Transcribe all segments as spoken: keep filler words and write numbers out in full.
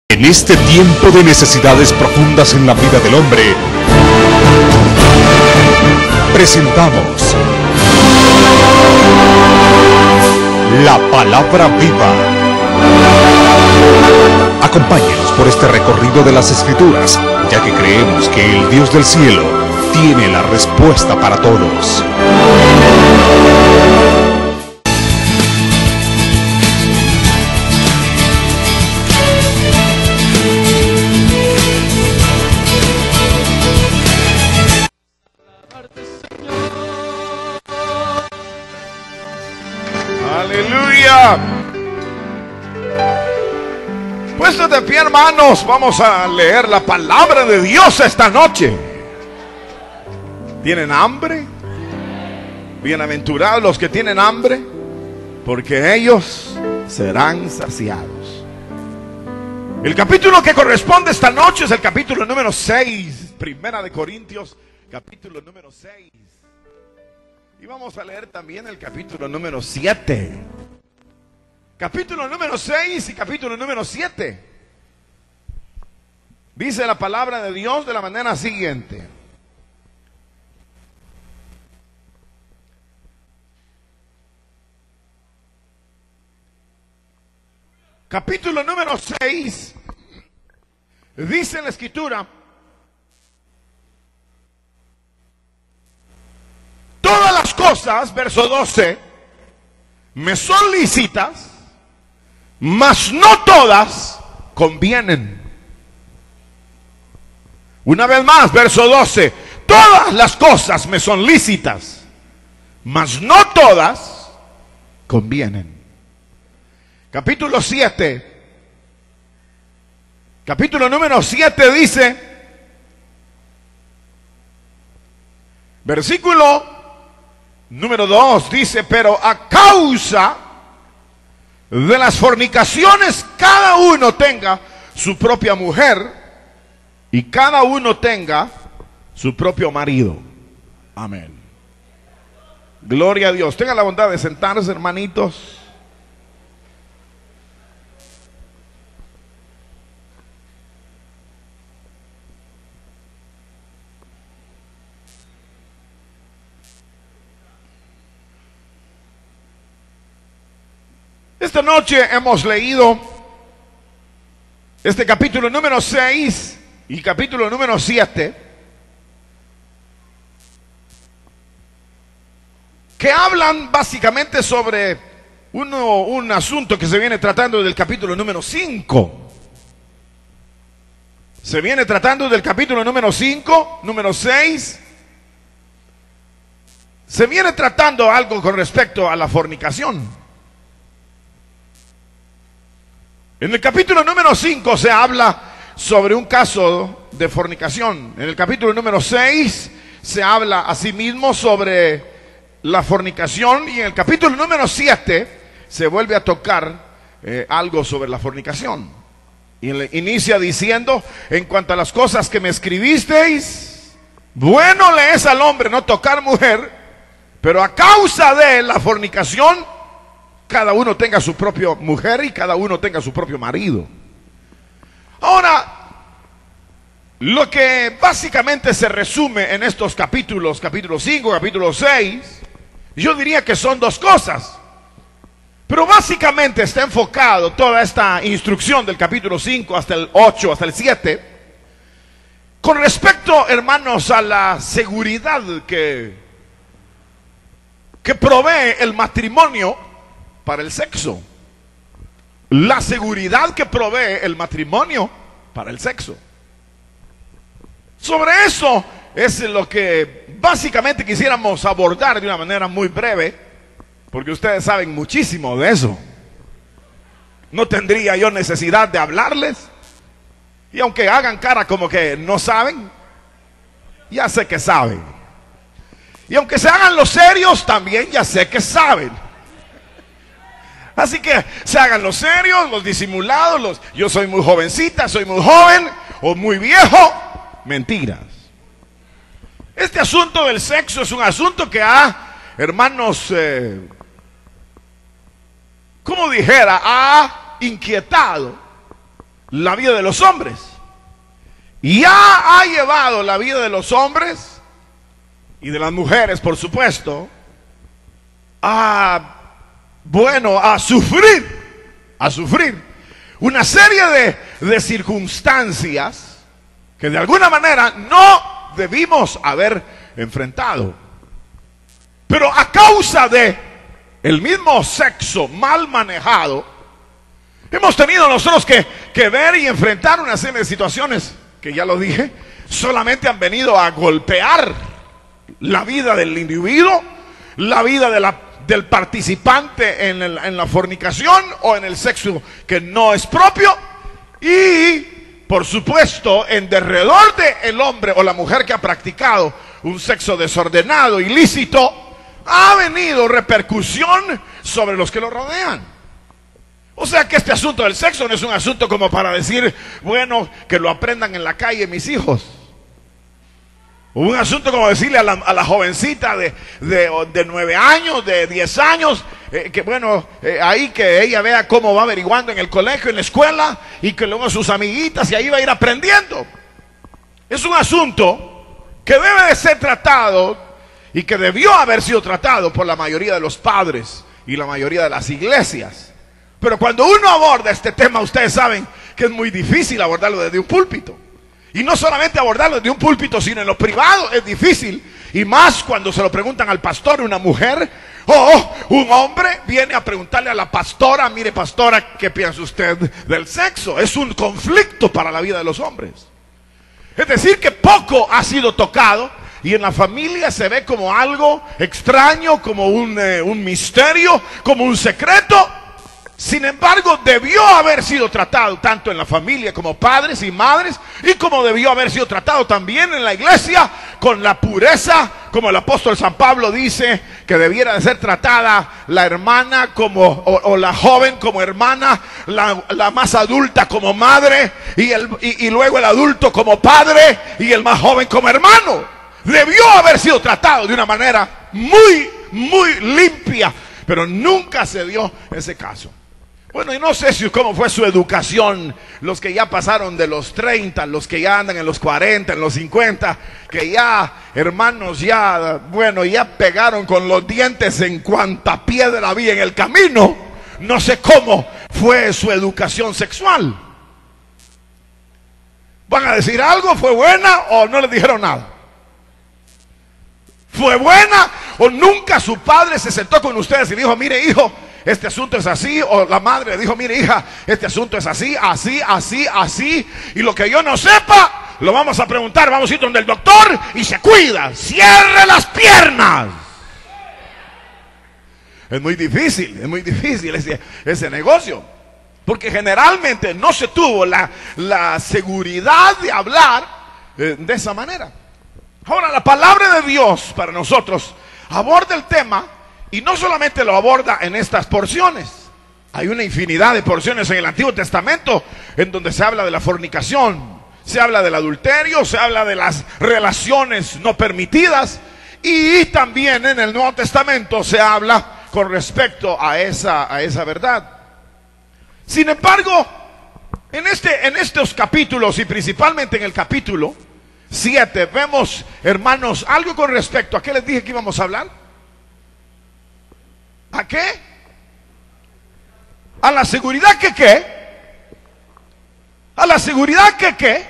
En este tiempo de necesidades profundas en la vida del hombre, presentamos la Palabra Viva. Acompáñenos por este recorrido de las Escrituras, ya que creemos que el Dios del cielo tiene la respuesta para todos. Aleluya. Puestos de pie, hermanos, vamos a leer la palabra de Dios esta noche. ¿Tienen hambre? Bienaventurados los que tienen hambre, porque ellos serán saciados. El capítulo que corresponde esta noche es el capítulo número seis, Primera de Corintios, capítulo número seis. Y vamos a leer también el capítulo número siete. Capítulo número seis y capítulo número siete. Dice la palabra de Dios de la manera siguiente. Capítulo número seis. Dice en la Escritura: todas las cosas, verso doce, me son lícitas, mas no todas convienen. Una vez más, verso doce, todas las cosas me son lícitas, mas no todas convienen. Capítulo siete, capítulo número siete dice, versículo número dos dice: pero a causa de las fornicaciones cada uno tenga su propia mujer y cada uno tenga su propio marido. Amén. Gloria a Dios. Tengan la bondad de sentarse, hermanitos. Esta noche hemos leído este capítulo número seis y capítulo número siete, que hablan básicamente sobre uno, un asunto que se viene tratando del capítulo número cinco. Se viene tratando del capítulo número cinco, número seis. Se viene tratando algo con respecto a la fornicación. En el capítulo número cinco se habla sobre un caso de fornicación. En el capítulo número seis se habla asimismo sobre la fornicación. Y en el capítulo número siete se vuelve a tocar eh, algo sobre la fornicación. Y le inicia diciendo: en cuanto a las cosas que me escribisteis, bueno le es al hombre no tocar mujer, pero a causa de la fornicación cada uno tenga su propia mujer y cada uno tenga su propio marido. Ahora, lo que básicamente se resume en estos capítulos, capítulo cinco, capítulo seis, yo diría que son dos cosas. Pero básicamente está enfocado toda esta instrucción del capítulo cinco hasta el ocho, hasta el siete, con respecto, hermanos, a la seguridad que, que provee el matrimonio para el sexo. La seguridad que provee el matrimonio para el sexo. Sobre eso es lo que básicamente quisiéramos abordar de una manera muy breve, porque ustedes saben muchísimo de eso. No tendría yo necesidad de hablarles. Y aunque hagan cara como que no saben, ya sé que saben. Y aunque se hagan los serios, también ya sé que saben. Así que se hagan los serios, los disimulados, los yo soy muy jovencita, soy muy joven o muy viejo. Mentiras. Este asunto del sexo es un asunto que ha, hermanos, eh, como dijera, ha inquietado la vida de los hombres. Y ya ha llevado la vida de los hombres y de las mujeres, por supuesto, a, bueno, a sufrir, a sufrir una serie de, de circunstancias que de alguna manera no debimos haber enfrentado. Pero a causa de el mismo sexo mal manejado, hemos tenido nosotros que, que ver y enfrentar una serie de situaciones que, ya lo dije, solamente han venido a golpear la vida del individuo, la vida de la, del participante en, el, en la fornicación o en el sexo que no es propio, y por supuesto en derredor del hombre o la mujer que ha practicado un sexo desordenado, ilícito, ha venido repercusión sobre los que lo rodean. O sea que este asunto del sexo no es un asunto como para decir, bueno, que lo aprendan en la calle mis hijos. O un asunto como decirle a la, a la jovencita de, de, de nueve años, de diez años, eh, que bueno, eh, ahí que ella vea cómo va averiguando en el colegio, en la escuela, y que luego sus amiguitas, y ahí va a ir aprendiendo. Es un asunto que debe de ser tratado y que debió haber sido tratado por la mayoría de los padres y la mayoría de las iglesias. Pero cuando uno aborda este tema, ustedes saben que es muy difícil abordarlo desde un púlpito. Y no solamente abordarlo desde un púlpito, sino en lo privado es difícil. Y más cuando se lo preguntan al pastor, una mujer, o un hombre viene a preguntarle a la pastora, mire pastora, ¿qué piensa usted del sexo? Es un conflicto para la vida de los hombres. Es decir, que poco ha sido tocado. Y en la familia se ve como algo extraño, como un, eh, un misterio, como un secreto. Sin embargo, debió haber sido tratado tanto en la familia como padres y madres, y como debió haber sido tratado también en la iglesia con la pureza, como el apóstol San Pablo dice que debiera de ser tratada la hermana como, o, o la joven como hermana, la, la más adulta como madre, y, el, y, y luego el adulto como padre, y el más joven como hermano. Debió haber sido tratado de una manera muy, muy limpia, pero nunca se dio ese caso. Bueno, y no sé si cómo fue su educación, los que ya pasaron de los treinta, los que ya andan en los cuarenta, en los cincuenta, que ya, hermanos, ya, bueno, ya pegaron con los dientes en cuanta piedra había en el camino. No sé cómo fue su educación sexual. ¿Van a decir algo? ¿Fue buena o no les dijeron nada? ¿Fue buena o nunca su padre se sentó con ustedes y dijo, mire hijo, este asunto es así? O la madre le dijo, mire hija, este asunto es así, así, así, así, y lo que yo no sepa, lo vamos a preguntar, vamos a ir donde el doctor y se cuida, cierre las piernas. Es muy difícil, es muy difícil ese, ese negocio, porque generalmente no se tuvo la, la seguridad de hablar eh, de esa manera. Ahora, la palabra de Dios para nosotros aborda el tema, y no solamente lo aborda en estas porciones. Hay una infinidad de porciones en el Antiguo Testamento en donde se habla de la fornicación, se habla del adulterio, se habla de las relaciones no permitidas, y también en el Nuevo Testamento se habla con respecto a esa, a esa verdad. Sin embargo, en, este, en estos capítulos, y principalmente en el capítulo siete, vemos, hermanos, algo con respecto a qué les dije que íbamos a hablar. ¿A qué? A la seguridad que qué. A la seguridad que qué.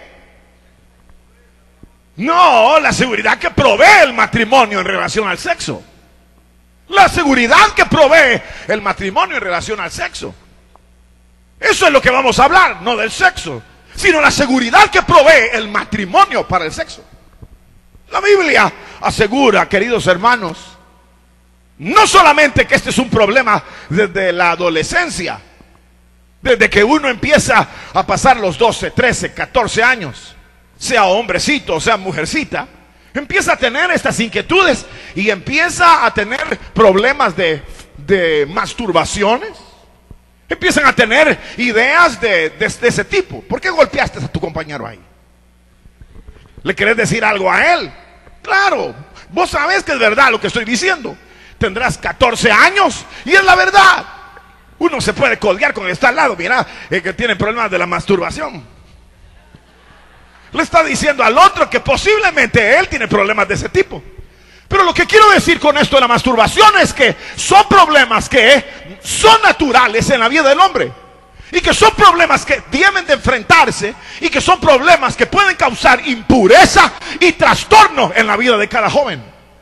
No, la seguridad que provee el matrimonio en relación al sexo. La seguridad que provee el matrimonio en relación al sexo. Eso es lo que vamos a hablar, no del sexo, sino la seguridad que provee el matrimonio para el sexo. La Biblia asegura, queridos hermanos, no solamente que este es un problema desde la adolescencia, desde que uno empieza a pasar los doce, trece, catorce años, sea hombrecito, sea mujercita, empieza a tener estas inquietudes y empieza a tener problemas de, de masturbaciones. Empiezan a tener ideas de, de, de ese tipo. ¿Por qué golpeaste a tu compañero ahí? ¿Le querés decir algo a él? Claro, vos sabés que es verdad lo que estoy diciendo. Tendrás catorce años y es la verdad. Uno se puede colgar con el que está al lado. Mira, el que tiene problemas de la masturbación. Le está diciendo al otro que posiblemente él tiene problemas de ese tipo. Pero lo que quiero decir con esto de la masturbación es que son problemas que son naturales en la vida del hombre. Y que son problemas que deben de enfrentarse. Y que son problemas que pueden causar impureza y trastorno en la vida de cada joven.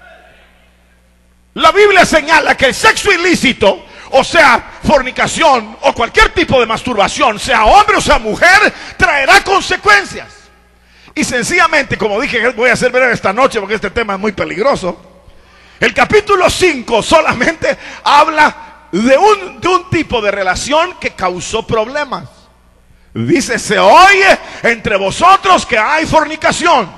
La Biblia señala que el sexo ilícito, o sea, fornicación o cualquier tipo de masturbación, sea hombre o sea mujer, traerá consecuencias. Y sencillamente, como dije, voy a hacer breve esta noche porque este tema es muy peligroso. El capítulo cinco solamente habla de un, de un tipo de relación que causó problemas. Dice, se oye entre vosotros que hay fornicación.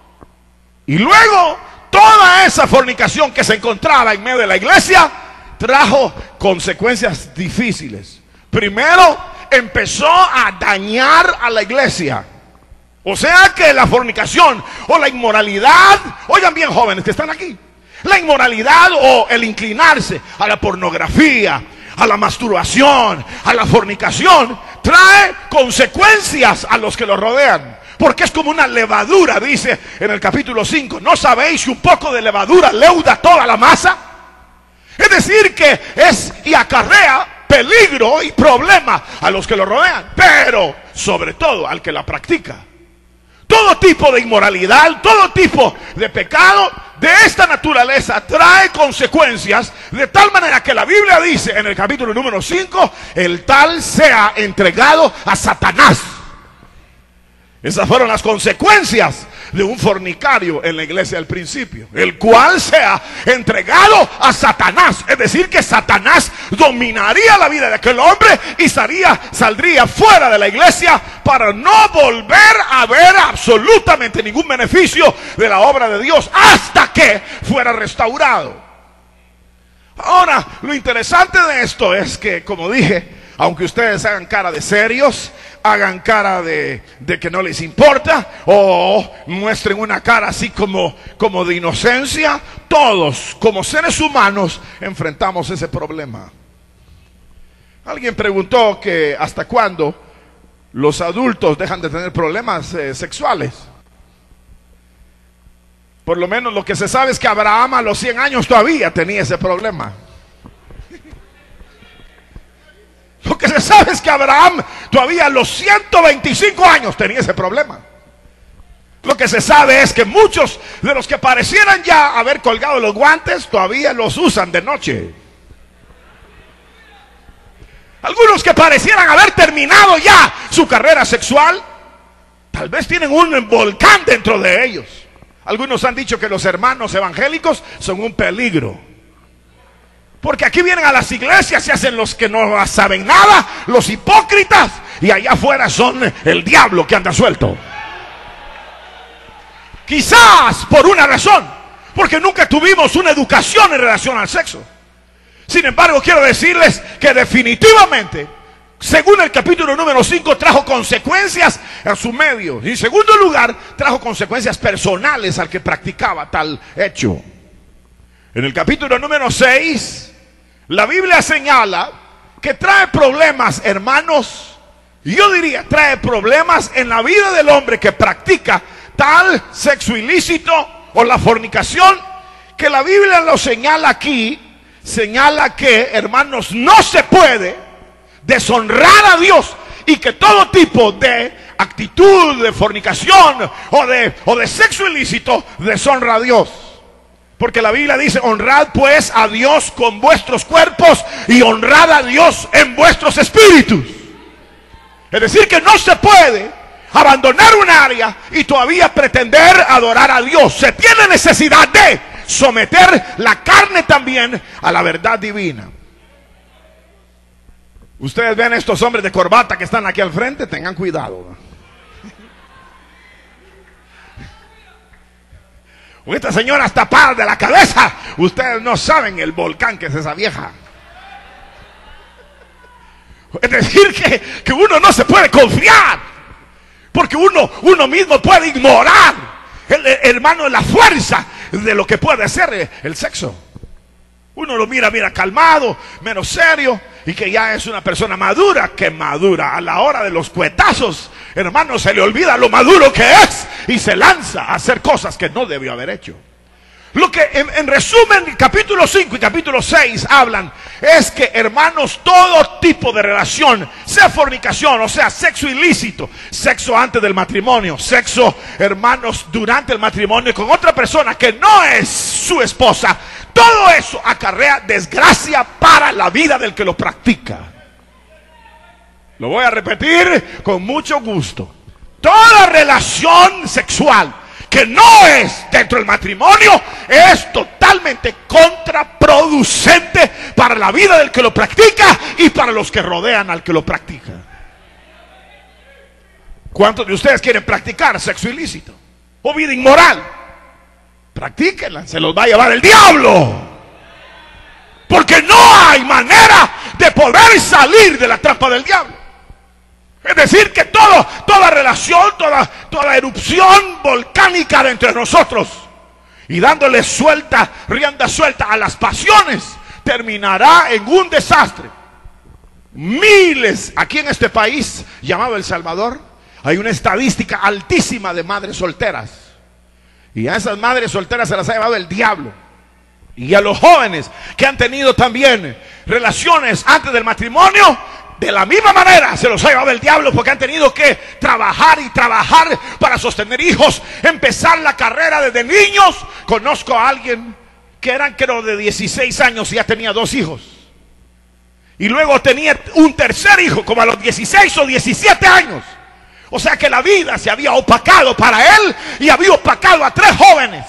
Y luego, toda esa fornicación que se encontraba en medio de la iglesia trajo consecuencias difíciles. Primero, empezó a dañar a la iglesia. O sea que la fornicación o la inmoralidad, oigan bien jóvenes que están aquí, la inmoralidad o el inclinarse a la pornografía, a la masturbación, a la fornicación, trae consecuencias a los que lo rodean. Porque es como una levadura, dice en el capítulo cinco. ¿No sabéis que un poco de levadura leuda toda la masa? Es decir que es y acarrea peligro y problema a los que lo rodean, pero sobre todo al que la practica. Todo tipo de inmoralidad, todo tipo de pecado de esta naturaleza trae consecuencias, de tal manera que la Biblia dice en el capítulo número cinco, el tal sea entregado a Satanás. Esas fueron las consecuencias de un fornicario en la iglesia al principio, el cual sea entregado a Satanás. Es decir que Satanás dominaría la vida de aquel hombre y salía, saldría fuera de la iglesia para no volver a ver absolutamente ningún beneficio de la obra de Dios hasta que fuera restaurado. Ahora, lo interesante de esto es que, como dije, aunque ustedes hagan cara de serios, hagan cara de, de que no les importa, o muestren una cara así como, como de inocencia, todos como seres humanos enfrentamos ese problema. Alguien preguntó que hasta cuándo los adultos dejan de tener problemas eh, sexuales. Por lo menos lo que se sabe es que Abraham a los cien años todavía tenía ese problema. Lo que se sabe es que Abraham todavía a los ciento veinticinco años tenía ese problema. Lo que se sabe es que muchos de los que parecieran ya haber colgado los guantes todavía los usan de noche. Algunos que parecieran haber terminado ya su carrera sexual, tal vez tienen un volcán dentro de ellos. Algunos han dicho que los hermanos evangélicos son un peligro. Porque aquí vienen a las iglesias, se hacen los que no saben nada, los hipócritas, y allá afuera son el diablo que anda suelto. Quizás por una razón, porque nunca tuvimos una educación en relación al sexo. Sin embargo, quiero decirles que definitivamente, según el capítulo número cinco, trajo consecuencias a su medio. Y en segundo lugar, trajo consecuencias personales al que practicaba tal hecho. En el capítulo número seis, la Biblia señala que trae problemas, hermanos, y yo diría, trae problemas en la vida del hombre que practica tal sexo ilícito o la fornicación, que la Biblia lo señala aquí, señala que, hermanos, no se puede deshonrar a Dios y que todo tipo de actitud de fornicación o de, o de sexo ilícito deshonra a Dios. Porque la Biblia dice, honrad pues a Dios con vuestros cuerpos y honrad a Dios en vuestros espíritus. Es decir que no se puede abandonar un área y todavía pretender adorar a Dios. Se tiene necesidad de someter la carne también a la verdad divina. Ustedes ven estos hombres de corbata que están aquí al frente, tengan cuidado. Esta señora está tapada de la cabeza. Ustedes no saben el volcán que es esa vieja. Es decir que, que uno no se puede confiar, porque uno, uno mismo puede ignorar, el, el, hermano, la fuerza de lo que puede ser el sexo. Uno lo mira, mira calmado, menos serio, y que ya es una persona madura, que madura a la hora de los cuetazos, hermano, se le olvida lo maduro que es y se lanza a hacer cosas que no debió haber hecho. Lo que en, en resumen capítulo cinco y capítulo seis hablan es que, hermanos, todo tipo de relación, sea fornicación, o sea, sexo ilícito, sexo antes del matrimonio, sexo, hermanos, durante el matrimonio con otra persona que no es su esposa, todo eso acarrea desgracia para la vida del que lo practica. Lo voy a repetir con mucho gusto. Toda relación sexual que no es dentro del matrimonio es totalmente contraproducente para la vida del que lo practica y para los que rodean al que lo practica. ¿Cuántos de ustedes quieren practicar sexo ilícito o vida inmoral? Practíquenla, se los va a llevar el diablo, porque no hay manera de poder salir de la trampa del diablo. Es decir, que todo, toda relación, toda, toda erupción volcánica de entre nosotros y dándole suelta, rienda suelta a las pasiones, terminará en un desastre. Miles, aquí en este país llamado El Salvador, hay una estadística altísima de madres solteras. Y a esas madres solteras se las ha llevado el diablo. Y a los jóvenes que han tenido también relaciones antes del matrimonio, de la misma manera se los ha llevado el diablo, porque han tenido que trabajar y trabajar para sostener hijos, empezar la carrera desde niños. Conozco a alguien que eran, creo, de dieciséis años y ya tenía dos hijos. Y luego tenía un tercer hijo como a los dieciséis o diecisiete años. O sea que la vida se había opacado para él y había opacado a tres jóvenes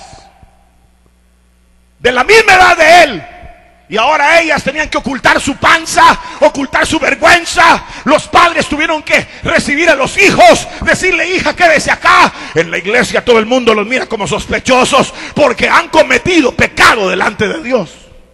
de la misma edad de él. Y ahora ellas tenían que ocultar su panza, ocultar su vergüenza. Los padres tuvieron que recibir a los hijos, decirle: hija, quédese acá. En la iglesia todo el mundo los mira como sospechosos porque han cometido pecado delante de Dios.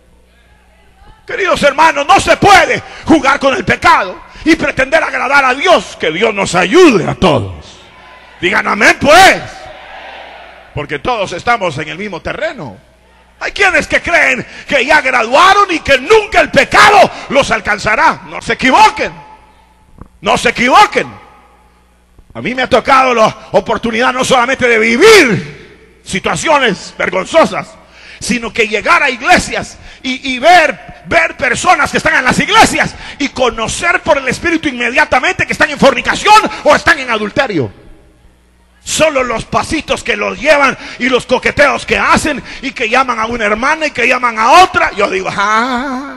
Queridos hermanos, no se puede jugar con el pecado y pretender agradar a Dios. Que Dios nos ayude a todos. Digan amén, pues, porque todos estamos en el mismo terreno. Hay quienes que creen que ya graduaron y que nunca el pecado los alcanzará. No se equivoquen, no se equivoquen. A mí me ha tocado la oportunidad no solamente de vivir situaciones vergonzosas, sino que llegar a iglesias y, y ver, ver personas que están en las iglesias y conocer por el Espíritu inmediatamente que están en fornicación o están en adulterio. Solo los pasitos que los llevan y los coqueteos que hacen y que llaman a una hermana y que llaman a otra. Yo digo: ah,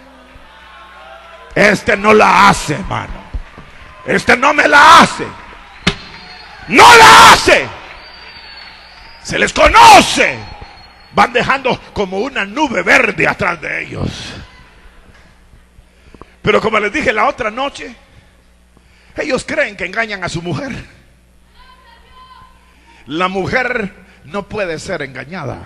este no la hace, hermano. Este no me la hace. No la hace. Se les conoce. Van dejando como una nube verde atrás de ellos. Pero como les dije la otra noche, ellos creen que engañan a su mujer. La mujer no puede ser engañada.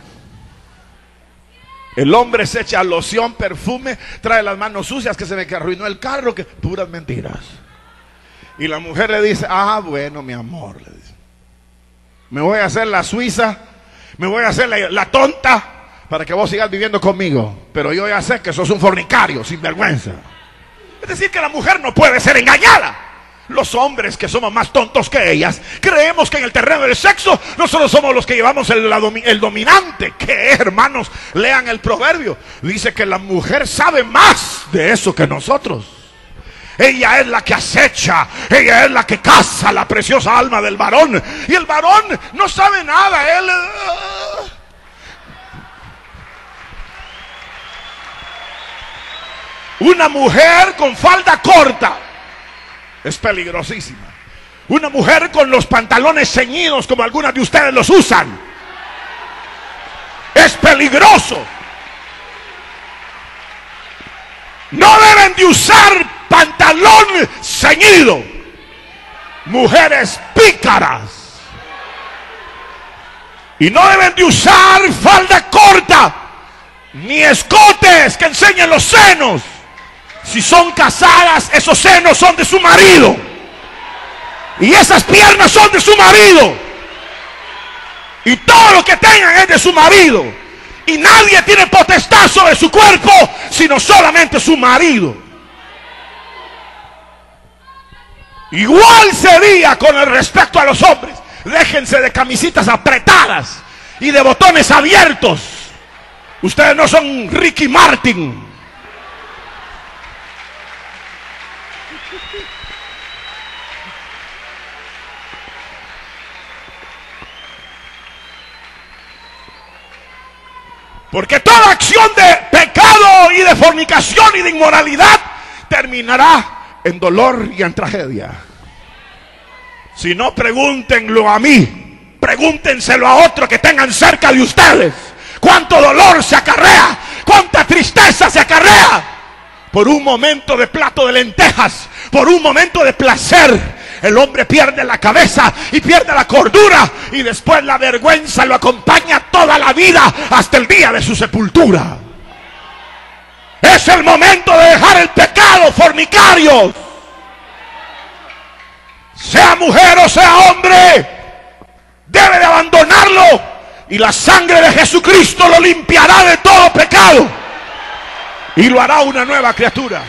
El hombre se echa loción, perfume, trae las manos sucias, que se me arruinó el carro, que puras mentiras. Y la mujer le dice: ah, bueno, mi amor, le dice, me voy a hacer la suiza, me voy a hacer la, la tonta para que vos sigas viviendo conmigo, pero yo ya sé que sos un fornicario, sin vergüenza. Es decir, que la mujer no puede ser engañada. Los hombres, que somos más tontos que ellas, creemos que en el terreno del sexo nosotros somos los que llevamos el, la, el dominante. Que, hermanos, lean el proverbio. Dice que la mujer sabe más de eso que nosotros. Ella es la que acecha, ella es la que caza la preciosa alma del varón. Y el varón no sabe nada. Él... Una mujer con falda corta es peligrosísima. Una mujer con los pantalones ceñidos, como algunas de ustedes los usan, es peligroso. No deben de usar pantalón ceñido. Mujeres pícaras. Y no deben de usar falda corta, ni escotes que enseñen los senos. Si son casadas, esos senos son de su marido y esas piernas son de su marido y todo lo que tengan es de su marido, y nadie tiene potestad sobre su cuerpo sino solamente su marido. Igual sería con el respecto a los hombres. Déjense de camisitas apretadas y de botones abiertos. Ustedes no son Ricky Martin. Porque toda acción de pecado y de fornicación y de inmoralidad terminará en dolor y en tragedia. Si no, pregúntenlo a mí, pregúntenselo a otros que tengan cerca de ustedes. Cuánto dolor se acarrea, cuánta tristeza se acarrea por un momento de plato de lentejas, por un momento de placer. El hombre pierde la cabeza y pierde la cordura, y después la vergüenza lo acompaña toda la vida hasta el día de su sepultura. Es el momento de dejar el pecado, fornicarios. Sea mujer o sea hombre, debe de abandonarlo, y la sangre de Jesucristo lo limpiará de todo pecado y lo hará una nueva criatura.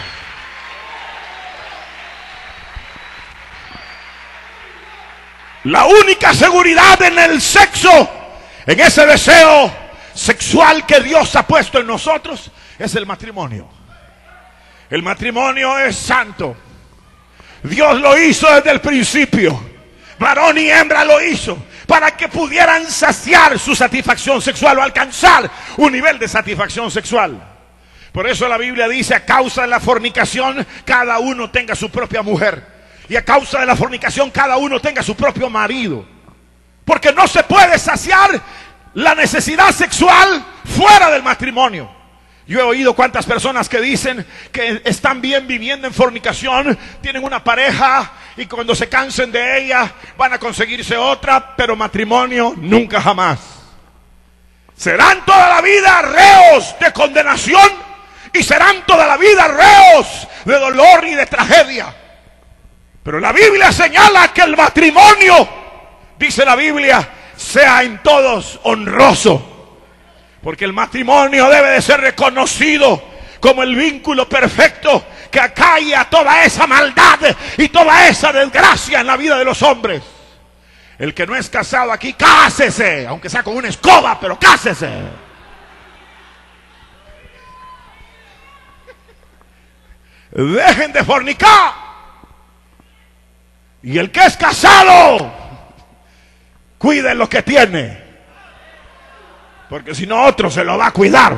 La única seguridad en el sexo, en ese deseo sexual que Dios ha puesto en nosotros, es el matrimonio. El matrimonio es santo. Dios lo hizo desde el principio. Varón y hembra lo hizo para que pudieran saciar su satisfacción sexual o alcanzar un nivel de satisfacción sexual. Por eso la Biblia dice: a causa de la fornicación, cada uno tenga su propia mujer. Y a causa de la fornicación, cada uno tenga su propio marido. Porque no se puede saciar la necesidad sexual fuera del matrimonio. Yo he oído cuántas personas que dicen que están bien viviendo en fornicación, tienen una pareja y cuando se cansen de ella van a conseguirse otra, pero matrimonio nunca jamás. Serán toda la vida reos de condenación y serán toda la vida reos de dolor y de tragedia. Pero la Biblia señala que el matrimonio, dice la Biblia, sea en todos honroso. Porque el matrimonio debe de ser reconocido como el vínculo perfecto que acalla toda esa maldad y toda esa desgracia en la vida de los hombres. El que no es casado aquí, cásese, aunque sea con una escoba, pero cásese. Dejen de fornicar. Y el que es casado, cuide lo que tiene, porque si no otro se lo va a cuidar.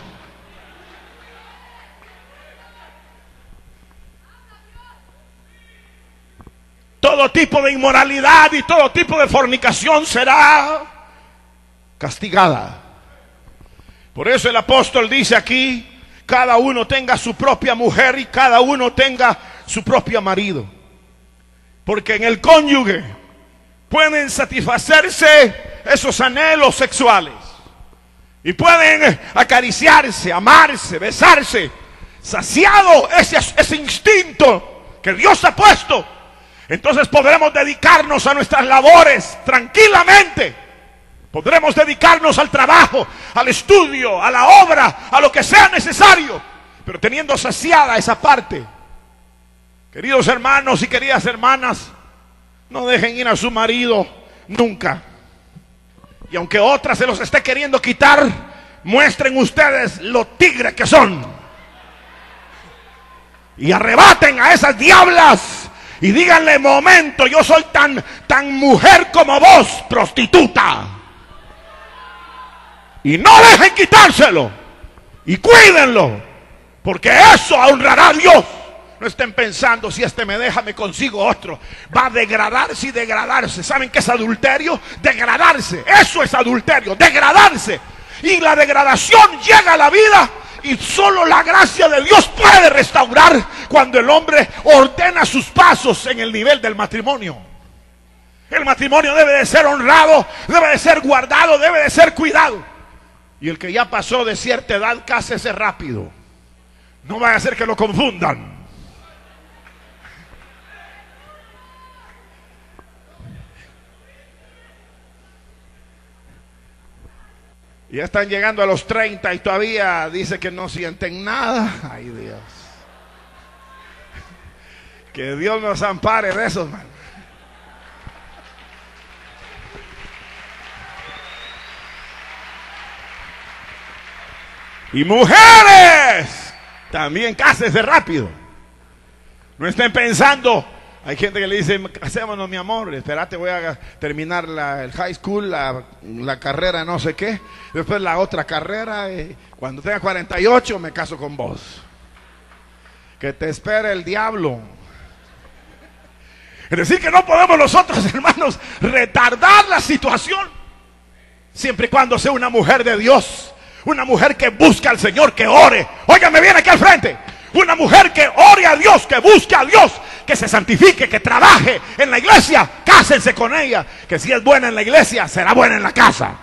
Todo tipo de inmoralidad y todo tipo de fornicación será castigada. Por eso el apóstol dice aquí: cada uno tenga su propia mujer y cada uno tenga su propio marido. Porque en el cónyuge pueden satisfacerse esos anhelos sexuales. Y pueden acariciarse, amarse, besarse. Saciado ese, ese instinto que Dios ha puesto. Entonces podremos dedicarnos a nuestras labores tranquilamente. Podremos dedicarnos al trabajo, al estudio, a la obra, a lo que sea necesario. Pero teniendo saciada esa parte. Queridos hermanos y queridas hermanas, no dejen ir a su marido nunca. Y aunque otra se los esté queriendo quitar, muestren ustedes lo tigres que son. Y arrebaten a esas diablas y díganle: momento, yo soy tan, tan mujer como vos, prostituta. Y no dejen quitárselo. Y cuídenlo, porque eso honrará a Dios. No estén pensando: si este me deja, me consigo otro. Va a degradarse y degradarse. ¿Saben qué es adulterio? Degradarse. Eso es adulterio, degradarse. Y la degradación llega a la vida, y solo la gracia de Dios puede restaurar cuando el hombre ordena sus pasos en el nivel del matrimonio. El matrimonio debe de ser honrado, debe de ser guardado, debe de ser cuidado. Y el que ya pasó de cierta edad, cásese rápido. No vaya a ser que lo confundan. Ya están llegando a los treinta y todavía dice que no sienten nada. Ay, Dios. Que Dios nos ampare de esos, man. Y mujeres, también cásense rápido. No estén pensando. Hay gente que le dice, casémonos, mi amor, espérate, voy a terminar la, el high school, la, la carrera no sé qué, después la otra carrera, y cuando tenga cuarenta y ocho me caso con vos. Que te espere el diablo. Es decir, que no podemos nosotros, hermanos, retardar la situación, siempre y cuando sea una mujer de Dios, una mujer que busca al Señor, que ore. Óigame bien aquí al frente. Una mujer que ore a Dios, que busque a Dios, que se santifique, que trabaje en la iglesia. Cásense con ella, que si es buena en la iglesia, será buena en la casa.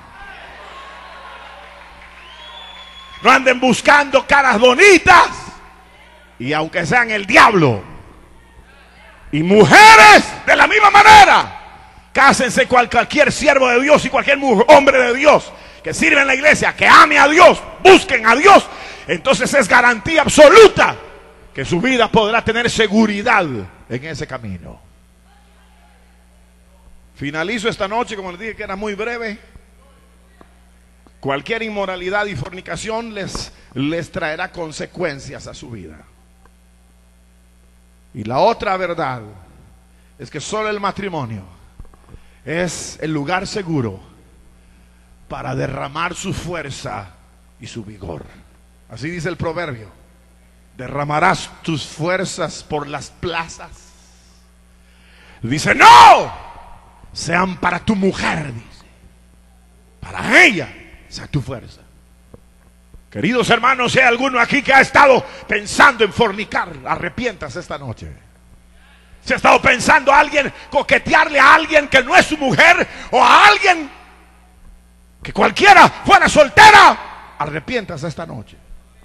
No anden buscando caras bonitas, y aunque sean el diablo. Y mujeres, de la misma manera, cásense con cualquier siervo de Dios y cualquier hombre de Dios que sirve en la iglesia, que ame a Dios, busquen a Dios. Entonces es garantía absoluta que su vida podrá tener seguridad en ese camino. Finalizo esta noche, como les dije que era muy breve. Cualquier inmoralidad y fornicación les, les traerá consecuencias a su vida. Y la otra verdad es que solo el matrimonio es el lugar seguro para derramar su fuerza y su vigor. Así dice el proverbio: derramarás tus fuerzas por las plazas. Dice, no, sean para tu mujer, dice, para ella sea tu fuerza. Queridos hermanos, si hay alguno aquí que ha estado pensando en fornicar, arrepiéntase esta noche. Si ha estado pensando a alguien, coquetearle a alguien que no es su mujer, o a alguien que cualquiera fuera soltera, arrepiéntase esta noche.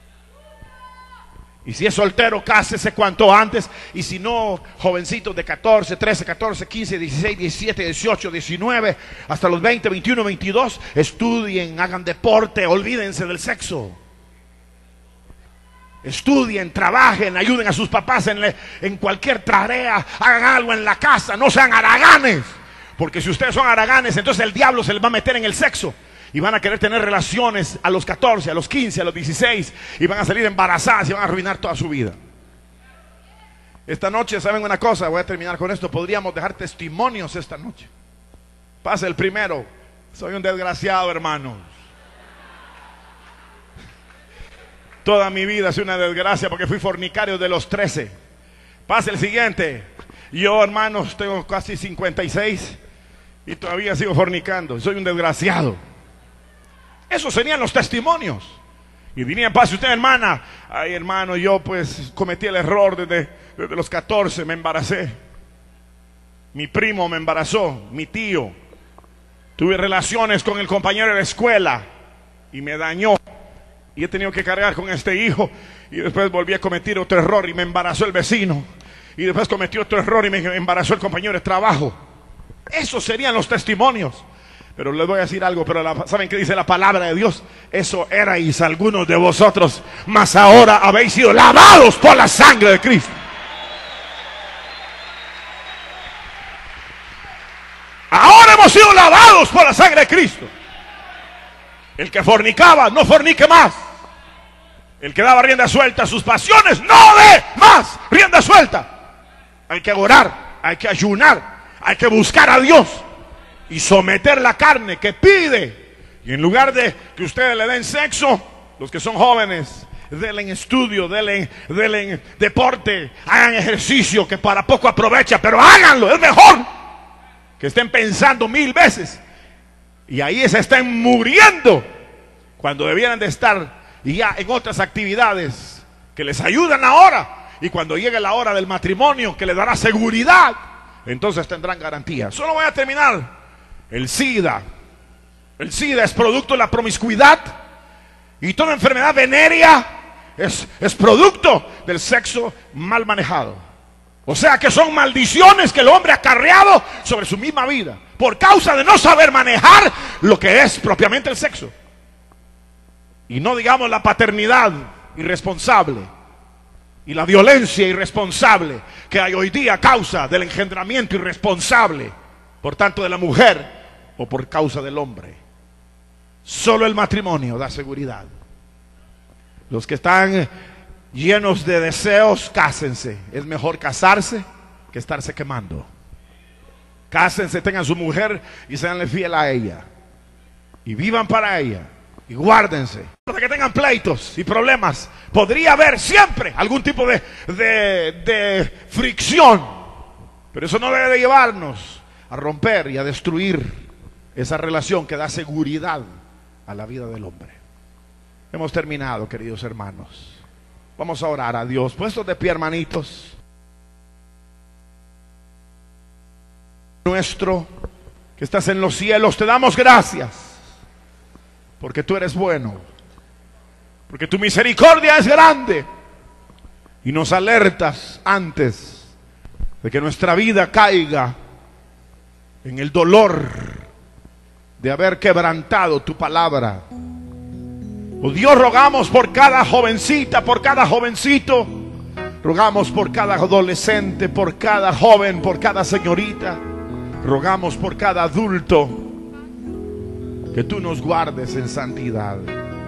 Y si es soltero, cásese cuanto antes. Y si no, jovencitos de catorce, trece, catorce, quince, dieciséis, diecisiete, dieciocho, diecinueve, hasta los veinte, veintiuno, veintidós, estudien, hagan deporte, olvídense del sexo. Estudien, trabajen, ayuden a sus papás en, le, en cualquier tarea, hagan algo en la casa, no sean haraganes. Porque si ustedes son haraganes, entonces el diablo se les va a meter en el sexo. Y van a querer tener relaciones a los catorce, a los quince, a los dieciséis. Y van a salir embarazadas y van a arruinar toda su vida. Esta noche, ¿saben una cosa? Voy a terminar con esto. Podríamos dejar testimonios esta noche. Pase el primero. Soy un desgraciado, hermanos. Toda mi vida soy una desgracia porque fui fornicario de los trece. Pase el siguiente. Yo, hermanos, tengo casi cincuenta y seis y todavía sigo fornicando. Soy un desgraciado. Esos serían los testimonios. Y dirían, pase usted, hermana. Ay, hermano, yo pues cometí el error desde, desde los catorce, me embaracé. Mi primo me embarazó, mi tío. Tuve relaciones con el compañero de la escuela y me dañó. Y he tenido que cargar con este hijo. Y después volví a cometer otro error y me embarazó el vecino. Y después cometí otro error y me embarazó el compañero de trabajo. Esos serían los testimonios. Pero les voy a decir algo, pero la, ¿saben qué dice la palabra de Dios? Eso erais algunos de vosotros, mas ahora habéis sido lavados por la sangre de Cristo. Ahora hemos sido lavados por la sangre de Cristo. El que fornicaba, no fornique más. El que daba rienda suelta a sus pasiones, no dé más rienda suelta. Hay que orar, hay que ayunar, hay que buscar a Dios y someter la carne que pide. Y en lugar de que ustedes le den sexo, los que son jóvenes, denle en estudio, denle, denle en deporte, hagan ejercicio que para poco aprovecha, pero háganlo, es mejor que estén pensando mil veces y ahí se estén muriendo cuando debieran de estar ya en otras actividades que les ayudan ahora. Y cuando llegue la hora del matrimonio que les dará seguridad, entonces tendrán garantía. Solo voy a terminar. El SIDA. El SIDA es producto de la promiscuidad. Y toda enfermedad venérea es, es producto del sexo mal manejado. O sea que son maldiciones que el hombre ha acarreado sobre su misma vida, por causa de no saber manejar lo que es propiamente el sexo. Y no digamos la paternidad irresponsable. y la violencia irresponsable que hay hoy día a causa del engendramiento irresponsable, por tanto de la mujer o por causa del hombre. Solo el matrimonio da seguridad. Los que están llenos de deseos, cásense. Es mejor casarse que estarse quemando. Cásense, tengan su mujer y seanle fiel a ella. Y vivan para ella. Y guárdense. Para que tengan pleitos y problemas. Podría haber siempre algún tipo de, de, de fricción. Pero eso no debe de llevarnos a romper y a destruir esa relación que da seguridad a la vida del hombre. Hemos terminado, queridos hermanos. Vamos a orar a Dios. Puestos de pie, hermanitos. Nuestro, que estás en los cielos, te damos gracias, porque tú eres bueno, porque tu misericordia es grande, y nos alertas antes de que nuestra vida caiga en el dolor de haber quebrantado tu palabra. Oh Dios, rogamos por cada jovencita, por cada jovencito, rogamos por cada adolescente, por cada joven, por cada señorita, rogamos por cada adulto, que tú nos guardes en santidad.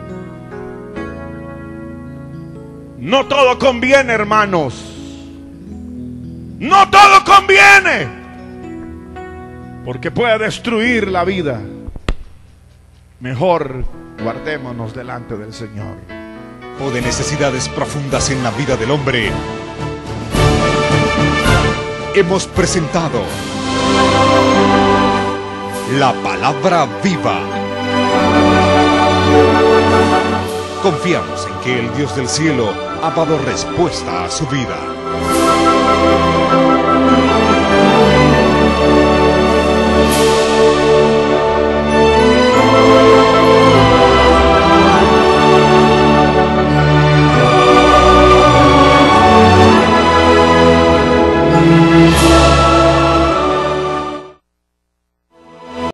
No todo conviene, hermanos, no todo conviene, porque puede destruir la vida. Mejor guardémonos delante del Señor. O de necesidades profundas en la vida del hombre, hemos presentado la palabra viva. Confiamos en que el Dios del cielo ha dado respuesta a su vida.